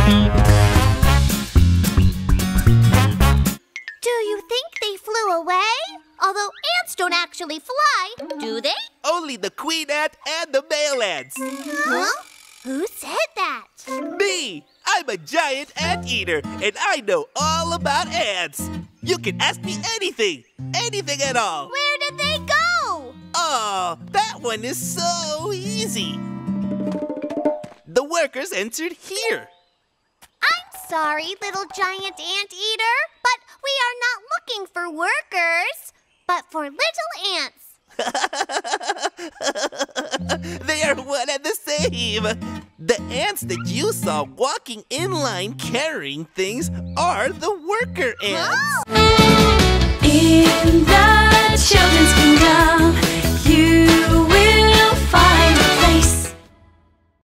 Do you think they flew away? Although ants don't actually fly, do they? Only the queen ant and the male ants. Huh? Who said that? Me! I'm a giant anteater, and I know all about ants. You can ask me anything, anything at all. Where did they go? Oh, that one is so easy. The workers entered here. I'm sorry, little giant anteater, but we are not looking for workers, but for little ants. They are one and the same. The ants that you saw walking in line carrying things are the worker ants. Oh. In the children's kingdom,